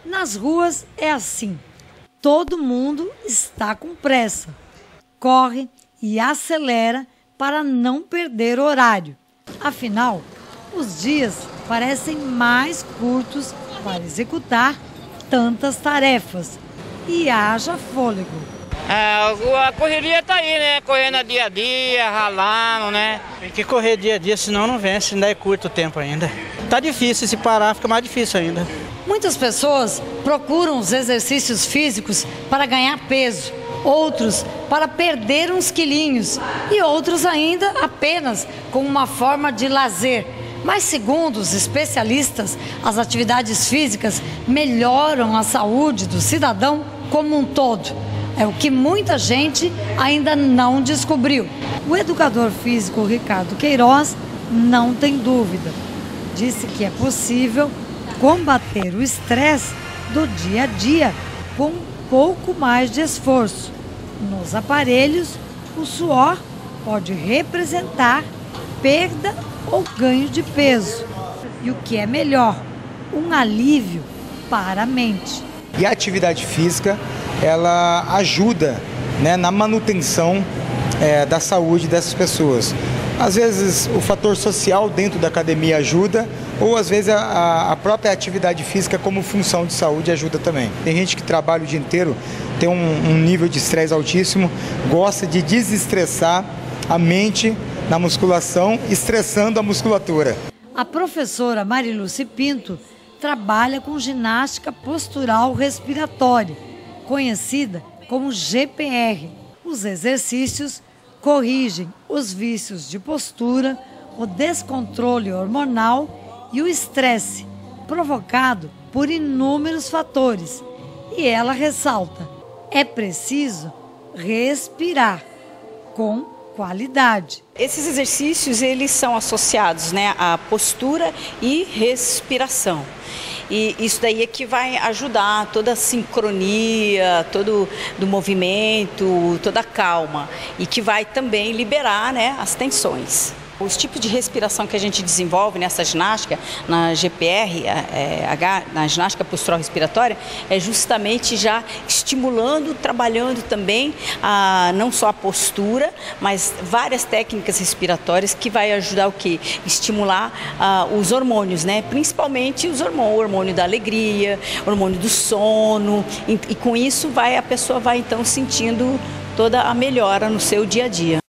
Nas ruas é assim. Todo mundo está com pressa. Corre e acelera para não perder horário. Afinal, os dias parecem mais curtos para executar tantas tarefas. E haja fôlego. A correria tá aí, né? Correndo dia a dia, ralando, né? Tem que correr dia a dia, senão não vence, ainda é curto o tempo ainda. Tá difícil, se parar fica mais difícil ainda. Muitas pessoas procuram os exercícios físicos para ganhar peso, outros para perder uns quilinhos e outros ainda apenas como uma forma de lazer. Mas segundo os especialistas, as atividades físicas melhoram a saúde do cidadão como um todo. É o que muita gente ainda não descobriu. O educador físico Ricardo Queiroz não tem dúvida. Disse que é possível combater o estresse do dia a dia com um pouco mais de esforço. Nos aparelhos, o suor pode representar perda ou ganho de peso. E o que é melhor, um alívio para a mente. E a atividade física, ela ajuda, né, na manutenção da saúde dessas pessoas. Às vezes o fator social dentro da academia ajuda, ou às vezes a própria atividade física como função de saúde ajuda também. Tem gente que trabalha o dia inteiro, tem um nível de estresse altíssimo, gosta de desestressar a mente na musculação, estressando a musculatura. A professora Mariluce Pinto trabalha com ginástica postural respiratória, conhecida como GPR. Os exercícios corrigem os vícios de postura, o descontrole hormonal e o estresse, provocado por inúmeros fatores. E ela ressalta: é preciso respirar com qualidade. Esses exercícios, eles são associados, né, à postura e respiração. E isso daí é que vai ajudar toda a sincronia, todo do movimento, toda a calma, e que vai também liberar, né, as tensões. Os tipos de respiração que a gente desenvolve nessa ginástica, na GPR, na ginástica postural respiratória, é justamente já estimulando, trabalhando também não só a postura, mas várias técnicas respiratórias que vai ajudar o quê? Estimular os hormônios, né? Principalmente o hormônio da alegria, o hormônio do sono, e com isso a pessoa vai então sentindo toda a melhora no seu dia a dia.